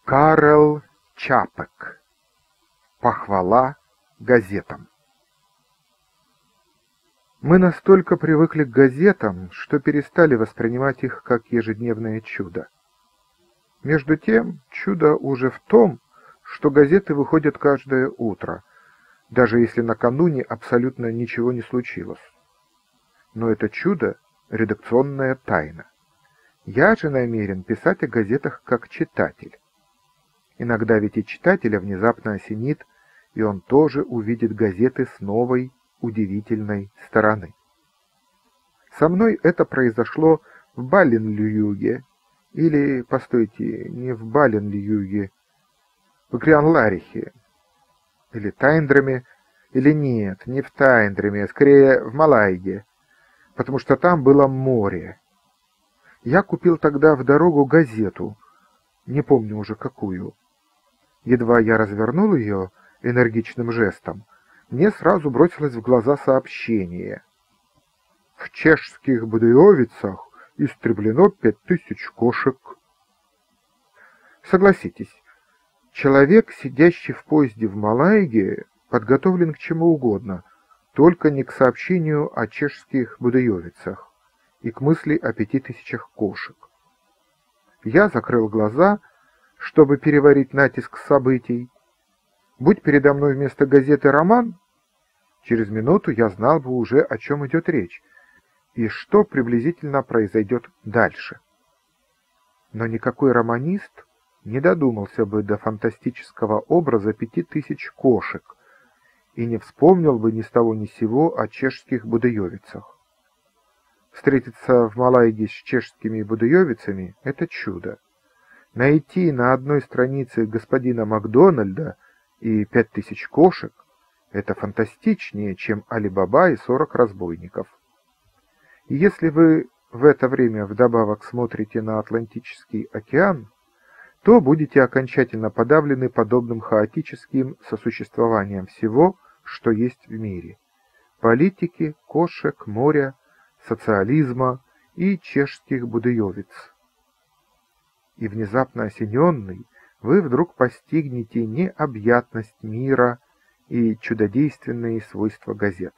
Карл Чапек. Похвала газетам. Мы настолько привыкли к газетам, что перестали воспринимать их как ежедневное чудо. Между тем, чудо уже в том, что газеты выходят каждое утро, даже если накануне абсолютно ничего не случилось. Но это чудо — редакционная тайна. Я же намерен писать о газетах как читатель. Иногда ведь и читателя внезапно осенит, и он тоже увидит газеты с новой, удивительной стороны. Со мной это произошло в Баленлюге, или, постойте, не в Баленлюге, в Грянларихе, или Тайндреме, или нет, не в Тайндреме, а скорее в Малайге, потому что там было море. Я купил тогда в дорогу газету, не помню уже какую. Едва я развернул ее энергичным жестом, мне сразу бросилось в глаза сообщение. В чешских Будеовицах истреблено 5000 кошек. Согласитесь, человек, сидящий в поезде в Малайге, подготовлен к чему угодно, только не к сообщению о чешских Будеовицах и к мысли о 5000 кошек. Я закрыл глаза, чтобы переварить натиск событий. Будь передо мной вместо газеты роман, через минуту я знал бы уже, о чем идет речь, и что приблизительно произойдет дальше. Но никакой романист не додумался бы до фантастического образа 5000 кошек и не вспомнил бы ни с того ни сего о чешских Будеовицах. Встретиться в Малайге с чешскими Будеовицами — это чудо. Найти на одной странице господина Макдональда и 5000 кошек — это фантастичнее, чем Али-Баба и 40 разбойников. И если вы в это время вдобавок смотрите на Атлантический океан, то будете окончательно подавлены подобным хаотическим сосуществованием всего, что есть в мире: политики, кошек, моря, социализма и чешских Будеовиц. И внезапно осененный, вы вдруг постигнете необъятность мира и чудодейственные свойства газет.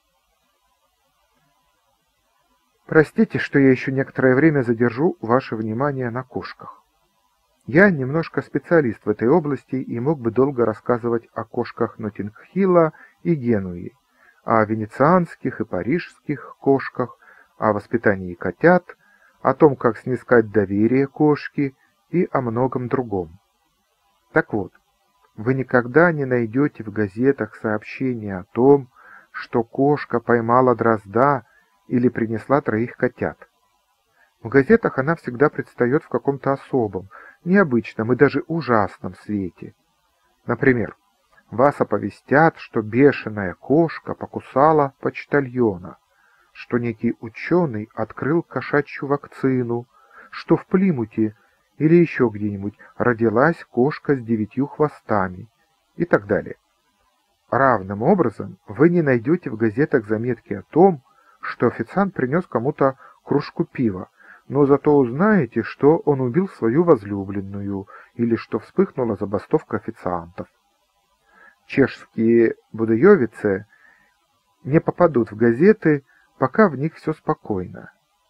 Простите, что я еще некоторое время задержу ваше внимание на кошках. Я немножко специалист в этой области и мог бы долго рассказывать о кошках Ноттинг-Хилла и Генуи, о венецианских и парижских кошках, о воспитании котят, о том, как снискать доверие кошки и о многом другом. Так вот, вы никогда не найдете в газетах сообщения о том, что кошка поймала дрозда или принесла 3 котят. В газетах она всегда предстает в каком-то особом, необычном и даже ужасном свете. Например, вас оповестят, что бешеная кошка покусала почтальона, что некий ученый открыл кошачью вакцину, что в Плимуте или еще где-нибудь родилась кошка с 9 хвостами и так далее. Равным образом вы не найдете в газетах заметки о том, что официант принес кому-то кружку пива, но зато узнаете, что он убил свою возлюбленную или что вспыхнула забастовка официантов. Чешские Будеовицы не попадут в газеты, пока в них все спокойно.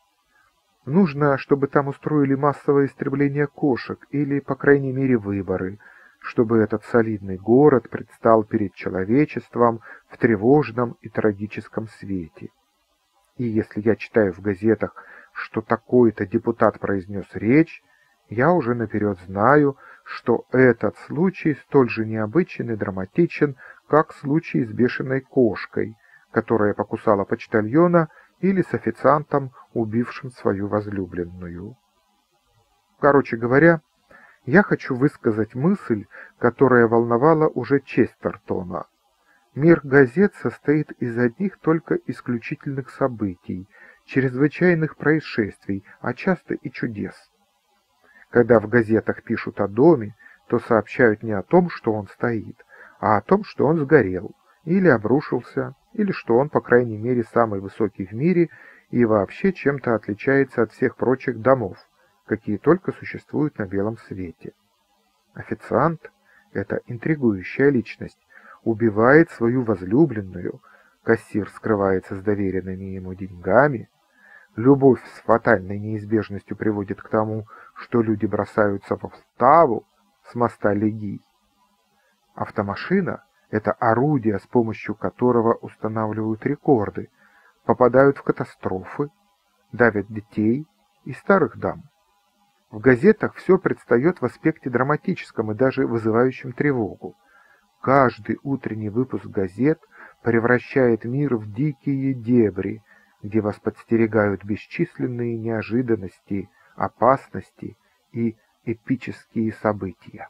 Нужно, чтобы там устроили массовое истребление кошек или, по крайней мере, выборы, чтобы этот солидный город предстал перед человечеством в тревожном и трагическом свете. И если я читаю в газетах, что такой-то депутат произнес речь, я уже наперед знаю, что этот случай столь же необычен и драматичен, как случай с бешеной кошкой, которая покусала почтальона, или с официантом, убившим свою возлюбленную. Короче говоря, я хочу высказать мысль, которая волновала уже Честертона. Мир газет состоит из одних только исключительных событий, чрезвычайных происшествий, а часто и чудес. Когда в газетах пишут о доме, то сообщают не о том, что он стоит, а о том, что он сгорел, или обрушился, или что он, по крайней мере, самый высокий в мире и вообще чем-то отличается от всех прочих домов, какие только существуют на белом свете. Официант – это интригующая личность, убивает свою возлюбленную, кассир скрывается с доверенными ему деньгами, любовь с фатальной неизбежностью приводит к тому, что люди бросаются в Полтаву с моста Легий. Автомашина – это орудие, с помощью которого устанавливают рекорды, попадают в катастрофы, давят детей и старых дам. В газетах все предстает в аспекте драматическом и даже вызывающем тревогу. Каждый утренний выпуск газет превращает мир в дикие дебри, где вас подстерегают бесчисленные неожиданности, опасности и эпические события.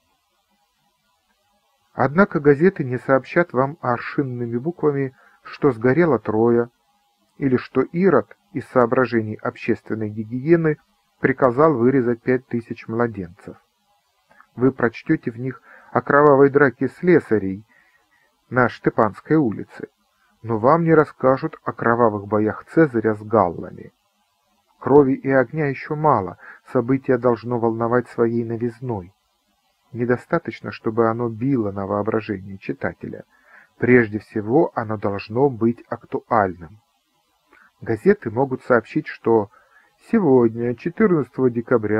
Однако газеты не сообщат вам аршинными буквами, что сгорела Троя, или что Ирод из соображений общественной гигиены приказал вырезать 5000 младенцев. Вы прочтете в них о кровавой драке слесарей на Штепанской улице, но вам не расскажут о кровавых боях Цезаря с галлами. Крови и огня еще мало, событие должно волновать своей новизной. Недостаточно, чтобы оно било на воображение читателя. Прежде всего, оно должно быть актуальным. Газеты могут сообщить, что сегодня, 14 декабря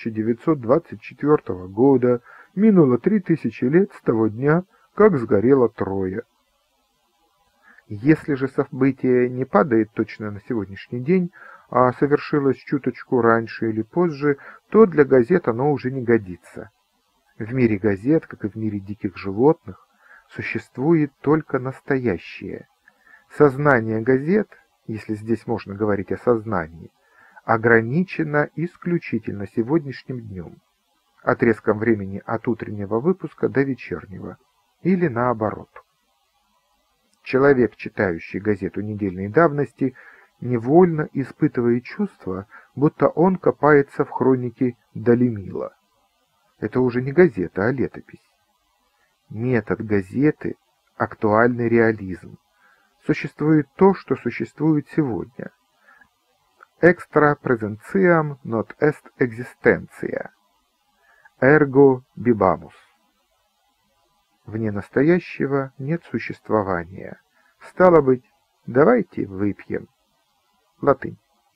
1924 года, минуло 3000 лет с того дня, как сгорела Троя. Если же событие не падает точно на сегодняшний день, а совершилось чуточку раньше или позже, то для газет оно уже не годится. В мире газет, как и в мире диких животных, существует только настоящее. Сознание газет, если здесь можно говорить о сознании, ограничено исключительно сегодняшним днем, отрезком времени от утреннего выпуска до вечернего, или наоборот. Человек, читающий газету недельной давности, невольно испытывает чувство, будто он копается в хронике Долемила. Это уже не газета, а летопись. Метод газеты – актуальный реализм. Существует то, что существует сегодня. Extra presentiam not est existentia. Ergo bibamus. Вне настоящего нет существования. Стало быть, давайте выпьем. Латынь.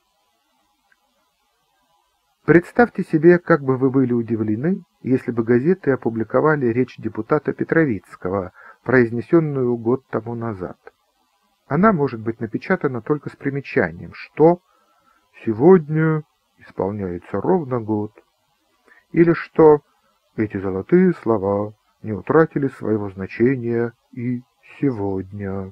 Представьте себе, как бы вы были удивлены, если бы газеты опубликовали речь депутата Петровицкого, произнесенную год тому назад. Она может быть напечатана только с примечанием, что «сегодня исполняется ровно год», или что «эти золотые слова не утратили своего значения и сегодня».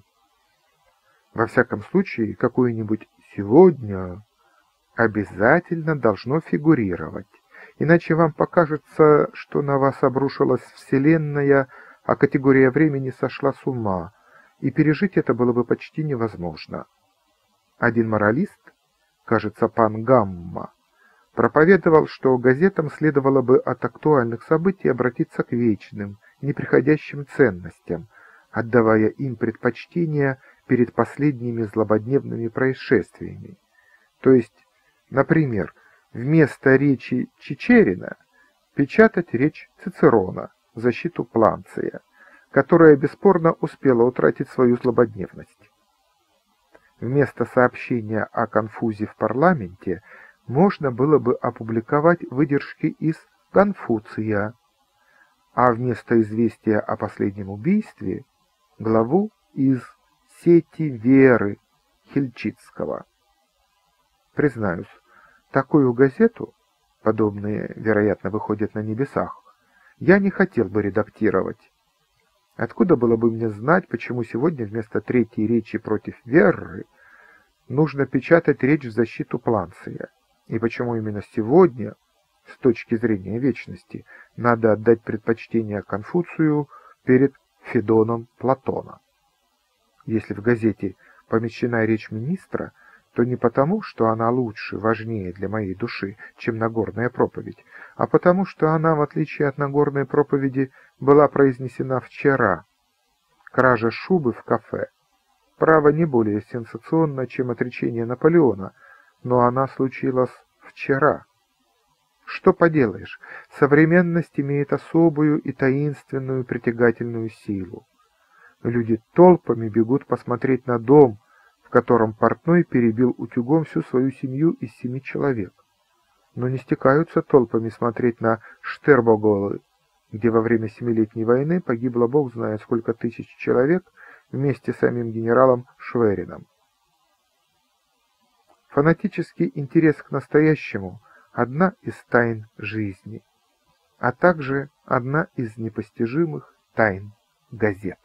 Во всяком случае, какое-нибудь «сегодня» обязательно должно фигурировать, иначе вам покажется, что на вас обрушилась Вселенная, а категория времени сошла с ума, и пережить это было бы почти невозможно. Один моралист, кажется, пан Гамма, проповедовал, что газетам следовало бы от актуальных событий обратиться к вечным, неприходящим ценностям, отдавая им предпочтение перед последними злободневными происшествиями. То есть, например, вместо речи Чичерина печатать речь Цицерона в защиту Планция, которая бесспорно успела утратить свою злободневность. Вместо сообщения о конфузе в парламенте можно было бы опубликовать выдержки из Конфуция, а вместо известия о последнем убийстве – главу из «Сети веры» Хильчицкого. Признаюсь, такую газету, подобные, вероятно, выходят на небесах, я не хотел бы редактировать. Откуда было бы мне знать, почему сегодня вместо третьей речи против Веры нужно печатать речь в защиту Планция, и почему именно сегодня, с точки зрения вечности, надо отдать предпочтение Конфуцию перед Федоном Платона. Если в газете помещена речь министра, то не потому, что она лучше, важнее для моей души, чем Нагорная проповедь, а потому, что она, в отличие от Нагорной проповеди, была произнесена вчера. Кража шубы в кафе. Право не более сенсационно, чем отречение Наполеона, но она случилась вчера. Что поделаешь, современность имеет особую и таинственную притягательную силу. Люди толпами бегут посмотреть на дом, в котором портной перебил утюгом всю свою семью из 7 человек. Но не стекаются толпами смотреть на Штербоголы, где во время Семилетней войны погибло бог знает сколько тысяч человек вместе с самим генералом Шверином. Фанатический интерес к настоящему – одна из тайн жизни, а также одна из непостижимых тайн газет.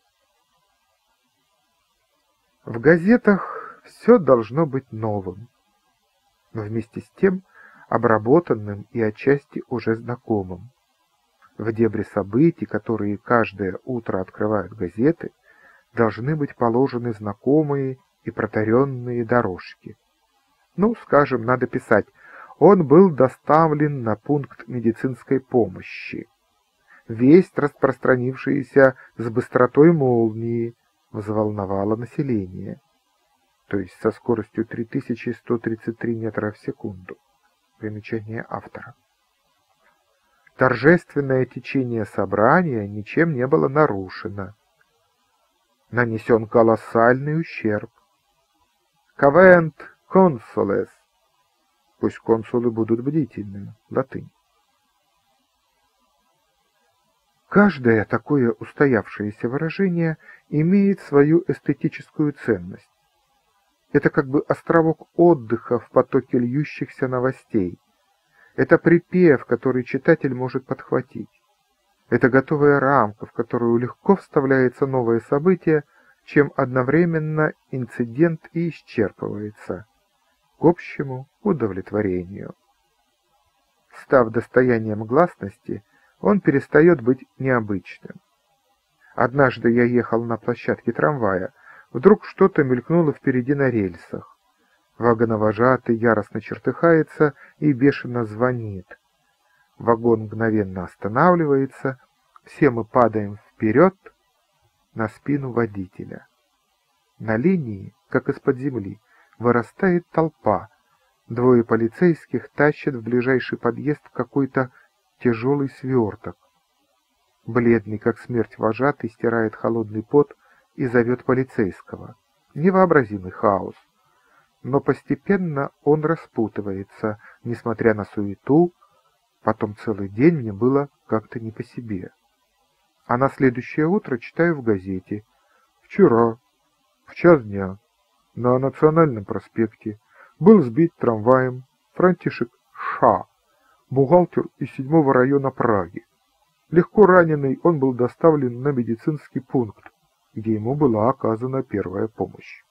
В газетах все должно быть новым, но вместе с тем обработанным и отчасти уже знакомым. В дебри событий, которые каждое утро открывают газеты, должны быть положены знакомые и протаренные дорожки. Ну, скажем, надо писать: он был доставлен на пункт медицинской помощи. Весть, распространившаяся с быстротой молнии, взволновала население, то есть со скоростью 3133 метра в секунду. Примечание автора. Торжественное течение собрания ничем не было нарушено. Нанесен колоссальный ущерб. Кавент консулес. Пусть консулы будут бдительны. Латынь. Каждое такое устоявшееся выражение имеет свою эстетическую ценность. Это как бы островок отдыха в потоке льющихся новостей. Это припев, который читатель может подхватить. Это готовая рамка, в которую легко вставляется новое событие, чем одновременно инцидент и исчерпывается к общему удовлетворению. Став достоянием гласности, он перестает быть необычным. Однажды я ехал на площадке трамвая. Вдруг что-то мелькнуло впереди на рельсах. Вагоновожатый яростно чертыхается и бешено звонит. Вагон мгновенно останавливается, все мы падаем вперед на спину водителя. На линии, как из-под земли, вырастает толпа. Двое полицейских тащат в ближайший подъезд какой-то тяжелый сверток. Бледный, как смерть вожатый, стирает холодный пот и зовет полицейского. Невообразимый хаос. Но постепенно он распутывается, несмотря на суету. Потом целый день мне было как-то не по себе. А на следующее утро читаю в газете: вчера, в час дня, на Национальном проспекте был сбит трамваем Франтишек Ша, бухгалтер из 7-го района Праги. Легко раненый, он был доставлен на медицинский пункт, где ему была оказана первая помощь.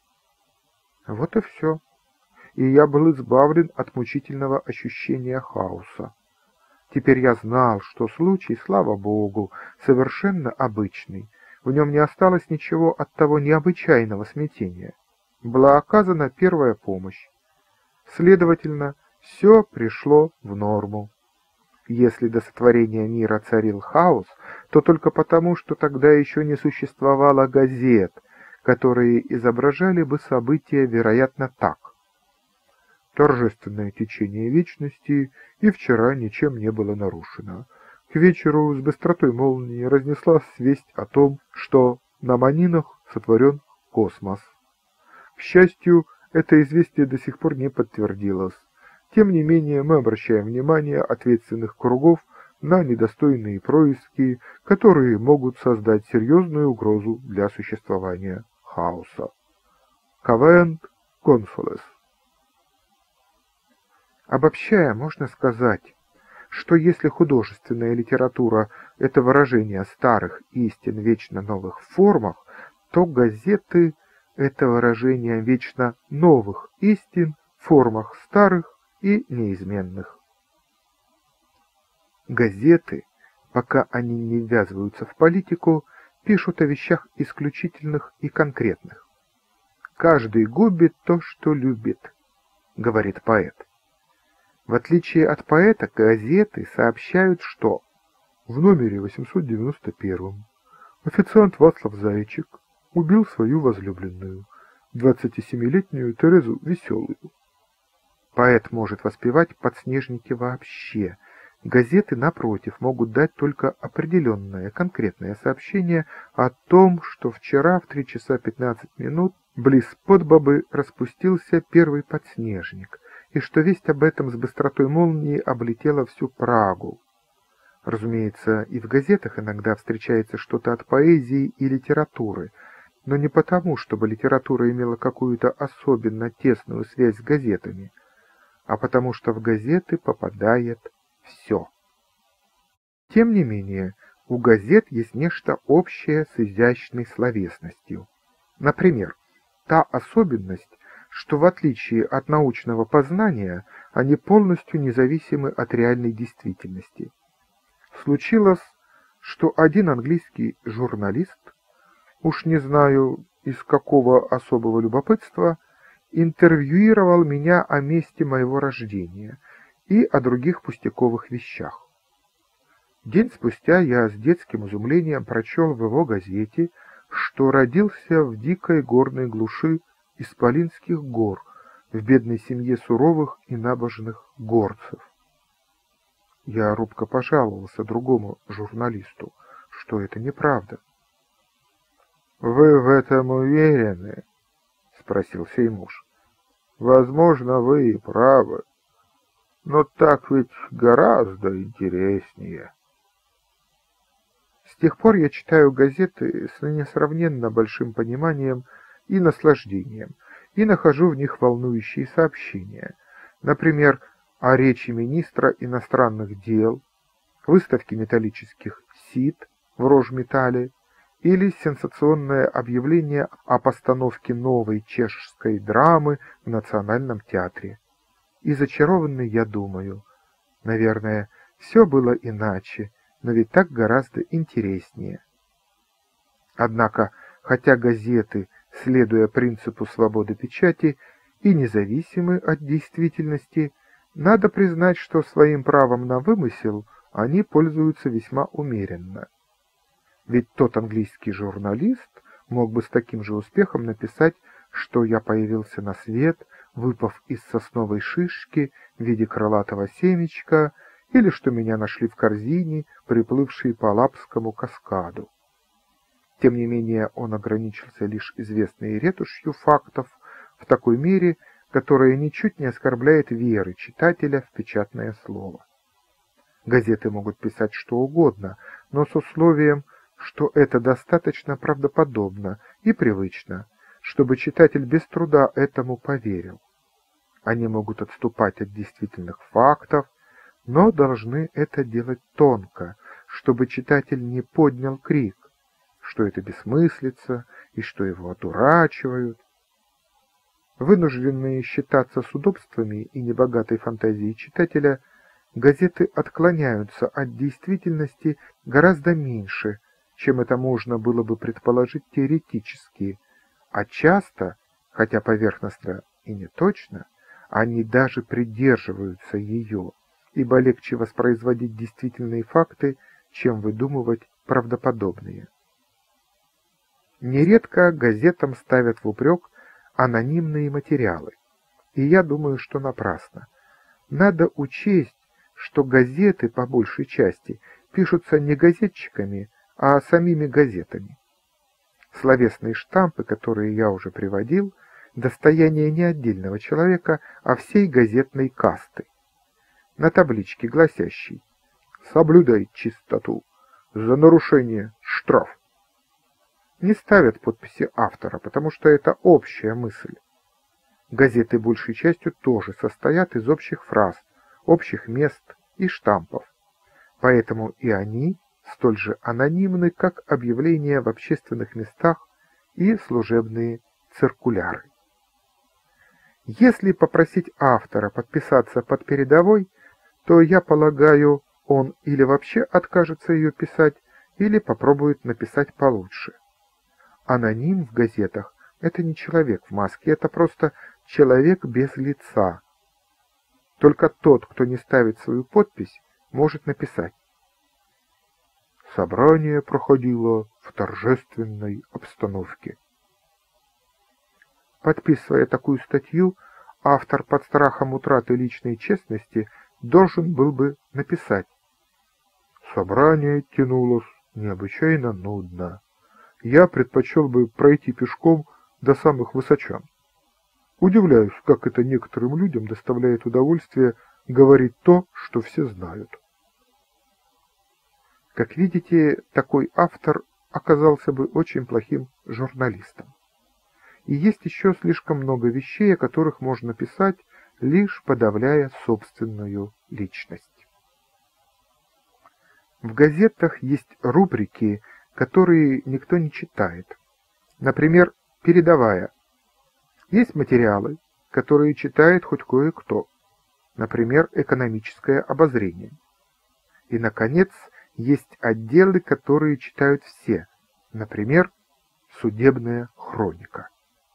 Вот и все. И я был избавлен от мучительного ощущения хаоса. Теперь я знал, что случай, слава Богу, совершенно обычный. В нем не осталось ничего от того необычайного смятения. Была оказана первая помощь. Следовательно, все пришло в норму. Если до сотворения мира царил хаос, то только потому, что тогда еще не существовало газет, которые изображали бы события, вероятно, так. Торжественное течение вечности и вчера ничем не было нарушено. К вечеру с быстротой молнии разнеслась весть о том, что на Манинах сотворен космос. К счастью, это известие до сих пор не подтвердилось. Тем не менее, мы обращаем внимание ответственных кругов на недостойные происки, которые могут создать серьезную угрозу для существования хаоса. Кавент консулес. Обобщая, можно сказать, что если художественная литература – это выражение старых истин в вечно новых формах, то газеты – это выражение вечно новых истин в формах старых и неизменных. Газеты, пока они не ввязываются в политику, пишут о вещах исключительных и конкретных. «Каждый губит то, что любит», — говорит поэт. В отличие от поэта, газеты сообщают, что в номере 891 официант Вацлав Зайчик убил свою возлюбленную, 27-летнюю Терезу Веселую. Поэт может воспевать подснежники вообще. Газеты, напротив, могут дать только определенное, конкретное сообщение о том, что вчера в 3 часа 15 минут близ Подбобы распустился первый подснежник, и что весть об этом с быстротой молнии облетела всю Прагу. Разумеется, и в газетах иногда встречается что-то от поэзии и литературы, но не потому, чтобы литература имела какую-то особенно тесную связь с газетами, а потому что в газеты попадает все. Тем не менее, у газет есть нечто общее с изящной словесностью. Например, та особенность, что в отличие от научного познания, они полностью независимы от реальной действительности. Случилось, что один английский журналист, уж не знаю из какого особого любопытства, интервьюировал меня о месте моего рождения и о других пустяковых вещах. День спустя я с детским изумлением прочел в его газете, что родился в дикой горной глуши Исполинских гор, в бедной семье суровых и набожных горцев. Я робко пожаловался другому журналисту, что это неправда. «Вы в этом уверены?» — спросил сей муж. «Возможно, вы и правы, но так ведь гораздо интереснее». С тех пор я читаю газеты с несравненно большим пониманием и наслаждением, и нахожу в них волнующие сообщения, например, о речи министра иностранных дел, выставке металлических сит в Рожметале или сенсационное объявление о постановке новой чешской драмы в Национальном театре. И зачарованный я думаю, наверное, все было иначе, но ведь так гораздо интереснее. Однако, хотя газеты, следуя принципу свободы печати, и независимы от действительности, надо признать, что своим правом на вымысел они пользуются весьма умеренно. Ведь тот английский журналист мог бы с таким же успехом написать, что я появился на свет, выпав из сосновой шишки в виде крылатого семечка, или что меня нашли в корзине, приплывшей по Лапскому каскаду. Тем не менее, он ограничился лишь известной ретушью фактов в такой мере, которая ничуть не оскорбляет веры читателя в печатное слово. Газеты могут писать что угодно, но с условием, что это достаточно правдоподобно и привычно, чтобы читатель без труда этому поверил. Они могут отступать от действительных фактов, но должны это делать тонко, чтобы читатель не поднял крик, что это бессмыслица и что его одурачивают. Вынужденные считаться с удобствами и небогатой фантазией читателя, газеты отклоняются от действительности гораздо меньше, чем это можно было бы предположить теоретически, а часто, хотя поверхностно и не точно, они даже придерживаются ее, ибо легче воспроизводить действительные факты, чем выдумывать правдоподобные. Нередко газетам ставят в упрек анонимные материалы, и я думаю, что напрасно. Надо учесть, что газеты, по большей части, пишутся не газетчиками, а самими газетами. Словесные штампы, которые я уже приводил, достояние не отдельного человека, а всей газетной касты. На табличке, гласящей «Соблюдай чистоту, за нарушение штраф», не ставят подписи автора, потому что это общая мысль. Газеты большей частью тоже состоят из общих фраз, общих мест и штампов, поэтому и они столь же анонимны, как объявления в общественных местах и служебные циркуляры. Если попросить автора подписаться под передовой, то, я полагаю, он или вообще откажется ее писать, или попробует написать получше. Аноним в газетах – это не человек в маске, это просто человек без лица. Только тот, кто не ставит свою подпись, может написать. Собрание проходило в торжественной обстановке. Подписывая такую статью, автор под страхом утраты личной честности должен был бы написать: «Собрание тянулось необычайно нудно. Я предпочел бы пройти пешком до самых высочан. Удивляюсь, как это некоторым людям доставляет удовольствие говорить то, что все знают». Как видите, такой автор оказался бы очень плохим журналистом. И есть еще слишком много вещей, о которых можно писать, лишь подавляя собственную личность. В газетах есть рубрики, которые никто не читает. Например, передовая. Есть материалы, которые читает хоть кое-кто. Например, экономическое обозрение. И, наконец, есть отделы, которые читают все. Например, судебная хроника.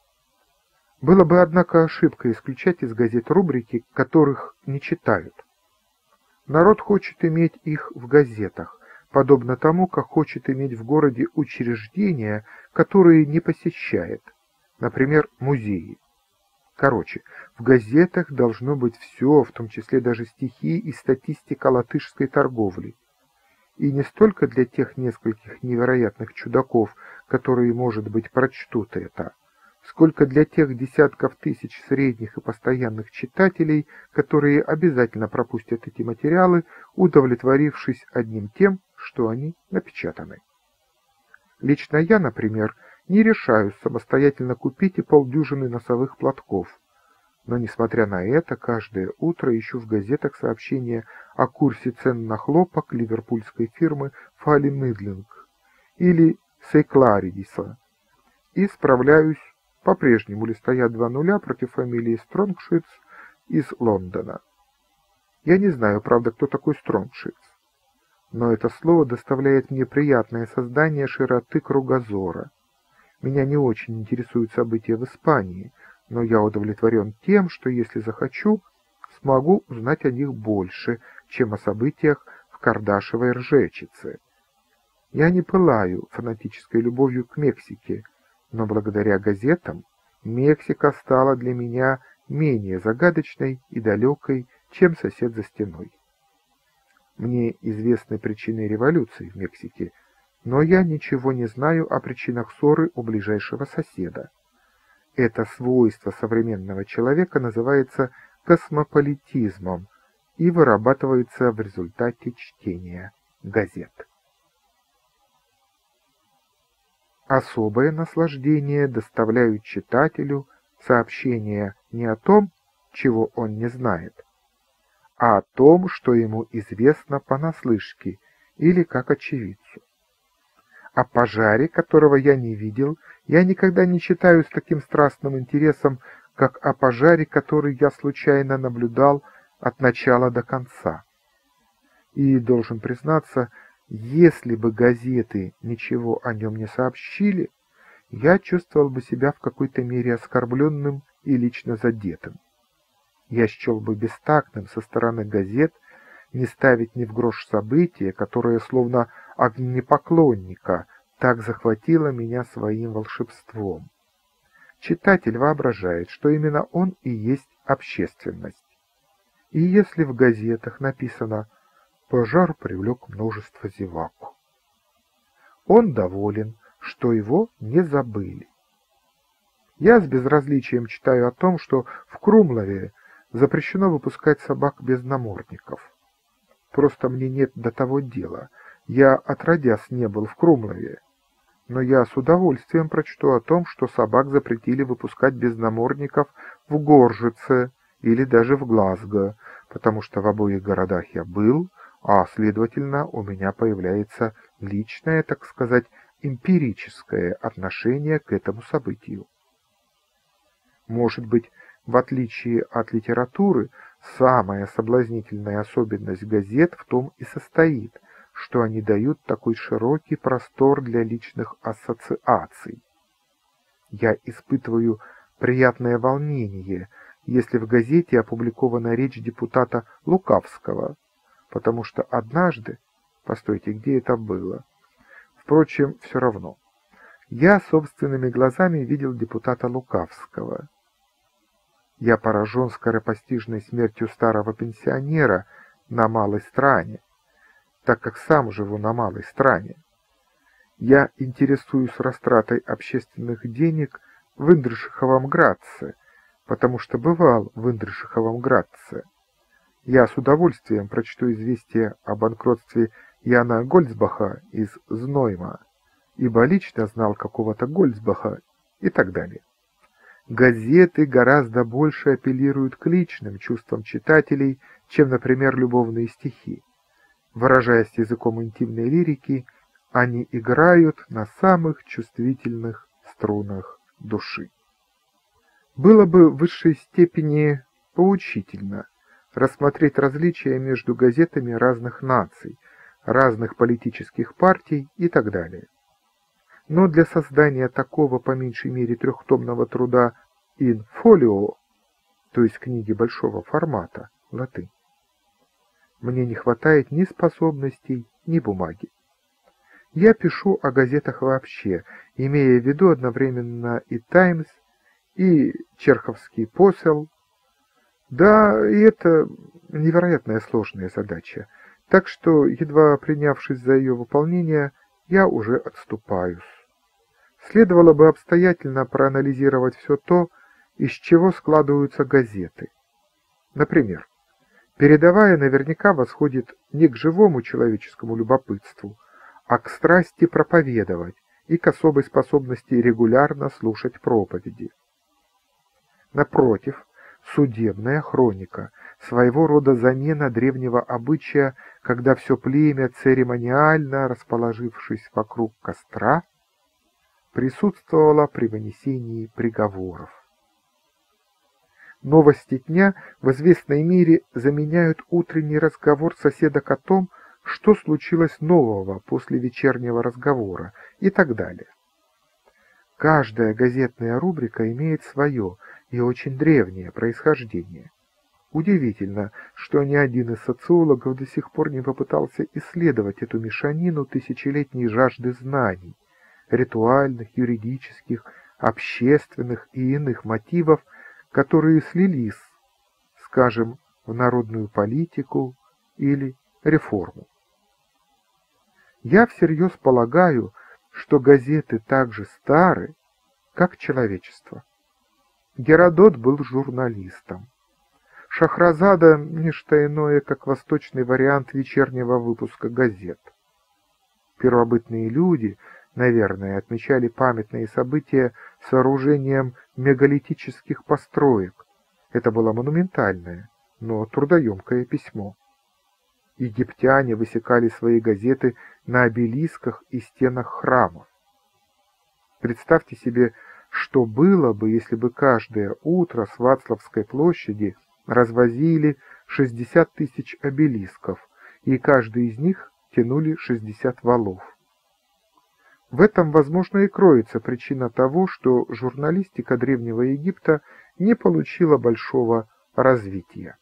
Было бы, однако, ошибкой исключать из газет рубрики, которых не читают. Народ хочет иметь их в газетах, подобно тому, как хочет иметь в городе учреждения, которые не посещает, например, музеи. Короче, в газетах должно быть все, в том числе даже стихи и статистика латышской торговли. И не столько для тех нескольких невероятных чудаков, которые, может быть, прочтут это, сколько для тех десятков тысяч средних и постоянных читателей, которые обязательно пропустят эти материалы, удовлетворившись одним тем, что они напечатаны. Лично я, например, не решаюсь самостоятельно купить и полдюжины носовых платков, но, несмотря на это, каждое утро ищу в газетах сообщения о курсе цен на хлопок ливерпульской фирмы Фали Мидлинг или Сейкларидиса и справляюсь, по-прежнему ли стоят 2 нуля против фамилии Стронгшиц из Лондона. Я не знаю, правда, кто такой Стронгшиц, но это слово доставляет мне приятное создание широты кругозора. Меня не очень интересуют события в Испании, но я удовлетворен тем, что, если захочу, смогу узнать о них больше, чем о событиях в Кардашевой Ржечице. Я не пылаю фанатической любовью к Мексике, но благодаря газетам Мексика стала для меня менее загадочной и далекой, чем сосед за стеной. Мне известны причины революции в Мексике, но я ничего не знаю о причинах ссоры у ближайшего соседа. Это свойство современного человека называется космополитизмом и вырабатывается в результате чтения газет. Особое наслаждение доставляют читателю сообщения не о том, чего он не знает, а о том, что ему известно понаслышке или как очевидцу. О пожаре, которого я не видел, я никогда не читаю с таким страстным интересом, как о пожаре, который я случайно наблюдал от начала до конца. И, должен признаться, если бы газеты ничего о нем не сообщили, я чувствовал бы себя в какой-то мере оскорбленным и лично задетым. Я счел бы бестактным со стороны газет не ставить ни в грош событие, которое, словно огнепоклонника, так захватило меня своим волшебством. Читатель воображает, что именно он и есть общественность. И если в газетах написано «Пожар привлек множество зевак», он доволен, что его не забыли. Я с безразличием читаю о том, что в Крумлове запрещено выпускать собак без намордников. Просто мне нет до того дела. Я отродясь не был в Крумлове. Но я с удовольствием прочту о том, что собак запретили выпускать без намордников в Горжице или даже в Глазго, потому что в обоих городах я был, а, следовательно, у меня появляется личное, так сказать, эмпирическое отношение к этому событию. Может быть, в отличие от литературы, самая соблазнительная особенность газет в том и состоит, что они дают такой широкий простор для личных ассоциаций. Я испытываю приятное волнение, если в газете опубликована речь депутата Лукавского, потому что однажды, постойте, где это было? Впрочем, все равно. Я собственными глазами видел депутата Лукавского. Я поражен скоропостижной смертью старого пенсионера на малой стране, так как сам живу на малой стране. Я интересуюсь растратой общественных денег в Индршиховом Градце, потому что бывал в Индршиховом Градце. Я с удовольствием прочту известие о банкротстве Яна Гольцбаха из Знойма, ибо лично знал какого-то Гольцбаха и так далее. Газеты гораздо больше апеллируют к личным чувствам читателей, чем, например, любовные стихи. Выражаясь языком интимной лирики, они играют на самых чувствительных струнах души. Было бы в высшей степени поучительно рассмотреть различия между газетами разных наций, разных политических партий и так далее. Но для создания такого по меньшей мере трехтомного труда in folio, то есть книги большого формата, латынь, мне не хватает ни способностей, ни бумаги. Я пишу о газетах вообще, имея в виду одновременно и «Таймс», и «Черховский посел». Да, и это невероятная сложная задача, так что, едва принявшись за ее выполнение, я уже отступаюсь. Следовало бы обстоятельно проанализировать все то, из чего складываются газеты. Например, передовая наверняка восходит не к живому человеческому любопытству, а к страсти проповедовать и к особой способности регулярно слушать проповеди. Напротив, судебная хроника, своего рода замена древнего обычая, когда все племя, церемониально расположившись вокруг костра, присутствовало при вынесении приговоров. Новости дня в известной мере заменяют утренний разговор соседок о том, что случилось нового после вечернего разговора и так далее. Каждая газетная рубрика имеет свое и очень древнее происхождение. Удивительно, что ни один из социологов до сих пор не попытался исследовать эту мешанину тысячелетней жажды знаний, ритуальных, юридических, общественных и иных мотивов, которые слились, скажем, в народную политику или реформу. Я всерьез полагаю, что газеты так же стары, как человечество. Геродот был журналистом. Шахразада – не что иное, как восточный вариант вечернего выпуска газет. Первобытные люди, наверное, отмечали памятные события сооружением мегалитических построек. Это было монументальное, но трудоемкое письмо. Египтяне высекали свои газеты на обелисках и стенах храмов. Представьте себе, что было бы, если бы каждое утро с Вацлавской площади развозили 60 тысяч обелисков, и каждый из них тянули 60 валов. В этом, возможно, и кроется причина того, что журналистика Древнего Египта не получила большого развития.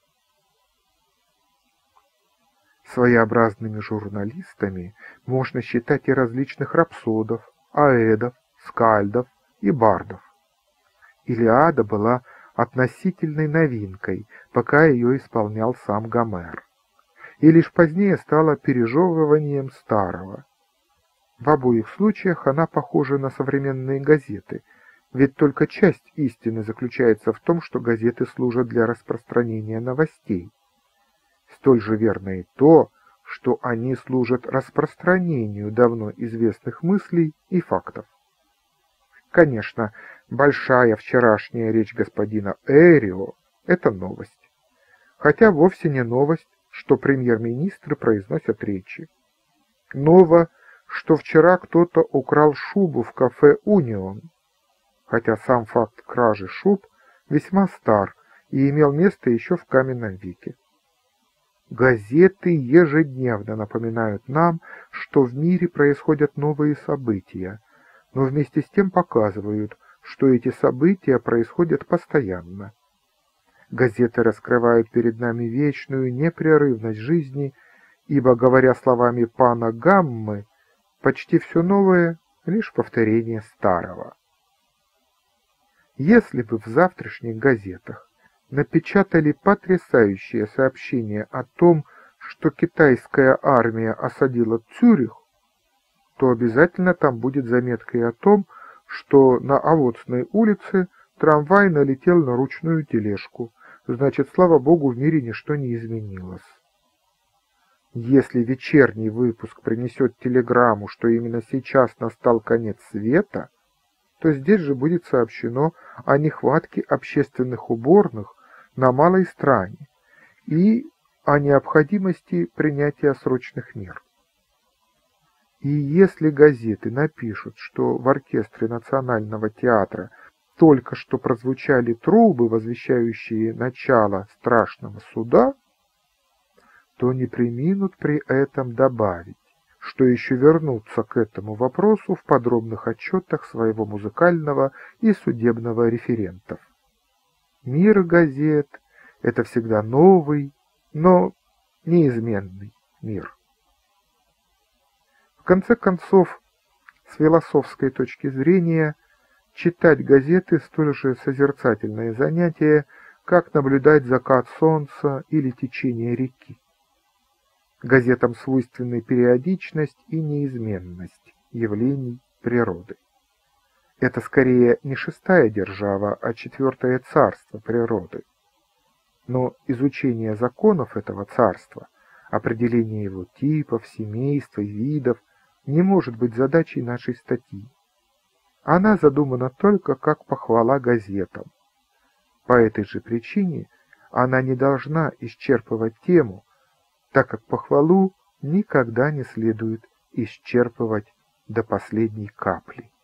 Своеобразными журналистами можно считать и различных рапсодов, аэдов, скальдов и бардов. Илиада была относительной новинкой, пока ее исполнял сам Гомер, и лишь позднее стала пережевыванием старого. В обоих случаях она похожа на современные газеты, ведь только часть истины заключается в том, что газеты служат для распространения новостей. Столь же верно и то, что они служат распространению давно известных мыслей и фактов. Конечно, большая вчерашняя речь господина Эрио – это новость. Хотя вовсе не новость, что премьер-министры произносят речи. Ново, что вчера кто-то украл шубу в кафе «Унион», хотя сам факт кражи шуб весьма стар и имел место еще в каменном веке. Газеты ежедневно напоминают нам, что в мире происходят новые события, но вместе с тем показывают, что эти события происходят постоянно. Газеты раскрывают перед нами вечную непрерывность жизни, ибо, говоря словами пана Гаммы, почти все новое — лишь повторение старого. Если бы в завтрашних газетах напечатали потрясающее сообщение о том, что китайская армия осадила Цюрих, то обязательно там будет заметка и о том, что на Овоцной улице трамвай налетел на ручную тележку. Значит, слава богу, в мире ничто не изменилось. Если вечерний выпуск принесет телеграмму, что именно сейчас настал конец света, то здесь же будет сообщено о нехватке общественных уборных на Малой Стране и о необходимости принятия срочных мер. И если газеты напишут, что в оркестре Национального театра только что прозвучали трубы, возвещающие начало страшного суда, то не преминут при этом добавить, что еще вернутся к этому вопросу в подробных отчетах своего музыкального и судебного референтов. Мир газет – это всегда новый, но неизменный мир. В конце концов, с философской точки зрения, читать газеты столь же созерцательное занятие, как наблюдать закат солнца или течение реки. Газетам свойственны периодичность и неизменность явлений природы. Это скорее не шестая держава, а четвертое царство природы. Но изучение законов этого царства, определение его типов, семейств и видов не может быть задачей нашей статьи. Она задумана только как похвала газетам. По этой же причине она не должна исчерпывать тему, так как похвалу никогда не следует исчерпывать до последней капли.